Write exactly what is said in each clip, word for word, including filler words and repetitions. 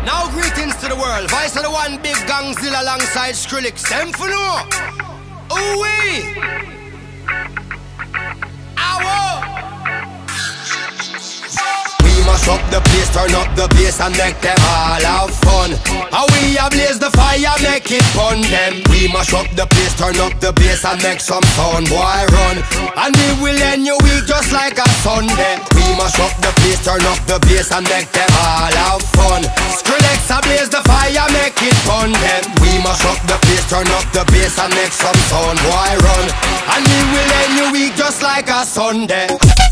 Now greetings to the world. Vice of the one big Gangzilla alongside Skrillex. Them for no. Ooh-wee. Ow. We mash up the place, turn up the bass and make them all have fun. How we ablaze the fire, make it fun them. We mash up the place, turn up the bass and make some sound, boy run. And we will end your week just like a Sunday. We mash up the place, turn up the bass and make them all have fun. Skrillex ablaze the fire, make it fun them. We mash up the place, turn up the bass and make some sound, boy run. And we will end your week just like a Sunday.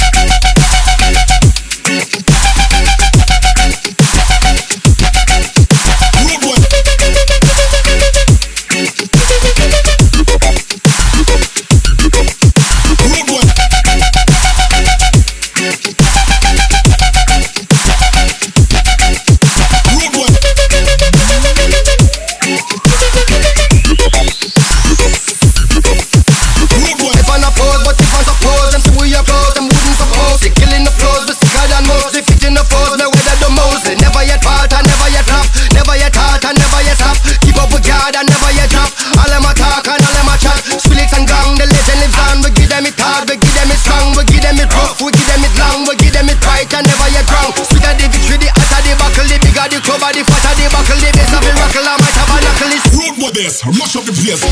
Mash up the place.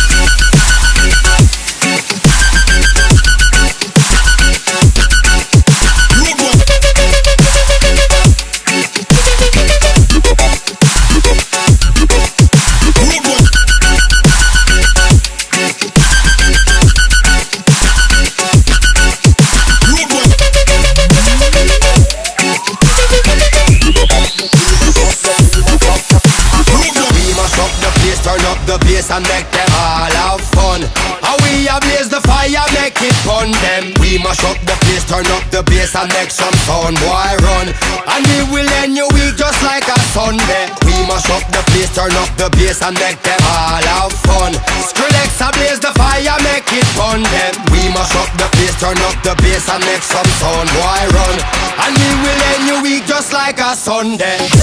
And make them all have fun. How we ablaze the fire, make it fun them. We mash up the place, turn up the bass and make some sound, boy run. And we will end your week just like a Sunday. We mash up the place, turn up the bass and make them all have fun. Skrillex ablaze the fire, make it fun them. We mash up the place, turn up the bass and make some sound, boy run. And we will end your week just like a Sunday.